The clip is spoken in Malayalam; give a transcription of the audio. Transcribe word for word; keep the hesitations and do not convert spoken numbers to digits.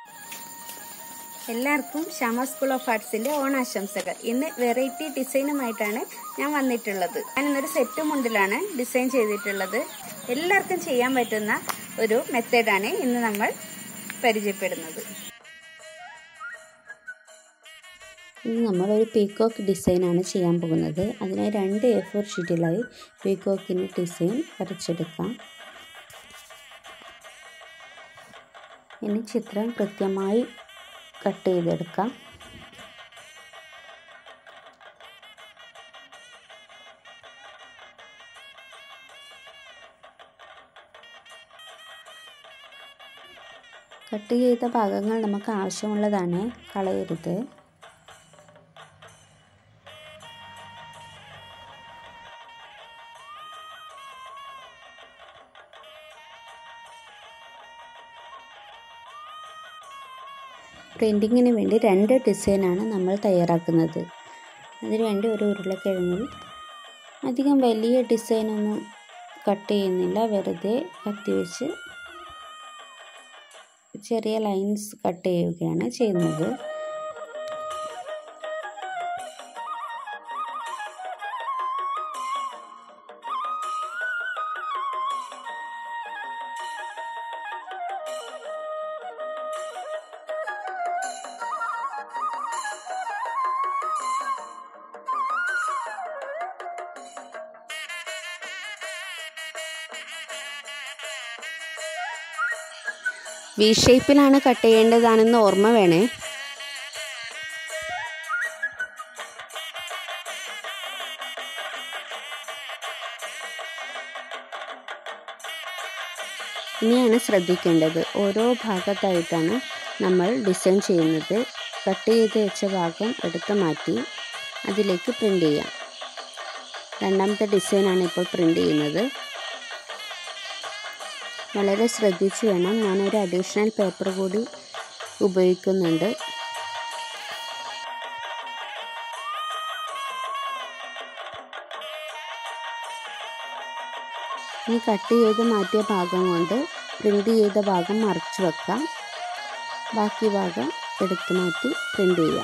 എല്ലാവർക്കും ശ്യാമ സ്കൂൾ ഓഫ് ആർട്സിന്റെ ഓണാശംസകൾ. ഇന്ന് വെറൈറ്റി ഡിസൈനുമായിട്ടാണ് ഞാൻ വന്നിട്ടുള്ളത്. ഞാൻ ഇന്നൊരു സെറ്റ് മുണ്ടിലാണ് ഡിസൈൻ ചെയ്തിട്ടുള്ളത്. എല്ലാവർക്കും ചെയ്യാൻ പറ്റുന്ന ഒരു മെത്തേഡാണ് ഇന്ന് നമ്മൾ പരിചയപ്പെടുന്നത്. ഇന്ന് നമ്മളൊരു പീക്കോക്ക് ഡിസൈനാണ് ചെയ്യാൻ പോകുന്നത്. അതിനായി രണ്ട് എ ഫോർ ഷീറ്റിലായി പീക്കോക്കിൻ്റെ ഡിസൈൻ വരച്ചെടുക്കാം. ഇനി ചിത്രം കൃത്യമായി കട്ട് ചെയ്തെടുക്കാം. കട്ട് ചെയ്ത ഭാഗങ്ങൾ നമുക്ക് ആവശ്യമുള്ളതാണ്, കളയരുത്. പ്രിൻറ്റിങ്ങിന് വേണ്ടി രണ്ട് ഡിസൈനാണ് നമ്മൾ തയ്യാറാക്കുന്നത്. അതിനുവേണ്ടി ഒരു ഉരുളക്കിഴങ്ങിൽ അധികം വലിയ ഡിസൈനൊന്നും കട്ട് ചെയ്യുന്നില്ല, വെറുതെ കത്തി വെച്ച് ചെറിയ ലൈൻസ് കട്ട് ചെയ്യുകയാണ് ചെയ്യുന്നത്. വി ഷേപ്പിലാണ് കട്ട് ചെയ്യേണ്ടതാണെന്ന് ഓർമ്മ വേണേ. ഇനിയാണ് ശ്രദ്ധിക്കേണ്ടത്, ഓരോ ഭാഗത്തായിട്ടാണ് നമ്മൾ ഡിസൈൻ ചെയ്യുന്നത്. കട്ട് ചെയ്ത് വെച്ച ഭാഗം എടുത്ത് മാറ്റി അതിലേക്ക് പ്രിൻ്റ് ചെയ്യാം. രണ്ടാമത്തെ ഡിസൈനാണ് ഇപ്പോൾ പ്രിൻ്റ് ചെയ്യുന്നത്. വളരെ ശ്രദ്ധിച്ച് വേണം. ഞാനൊരു അഡീഷണൽ പേപ്പർ കൂടി ഉപയോഗിക്കുന്നുണ്ട്. ഈ കട്ട് ചെയ്ത് മാറ്റിയ ഭാഗം കൊണ്ട് പ്രിൻ്റ് ചെയ്ത ഭാഗം മറച്ചു വെക്കാം. ബാക്കി ഭാഗം എടുത്തു മാറ്റി പ്രിൻ്റ് ചെയ്യാം.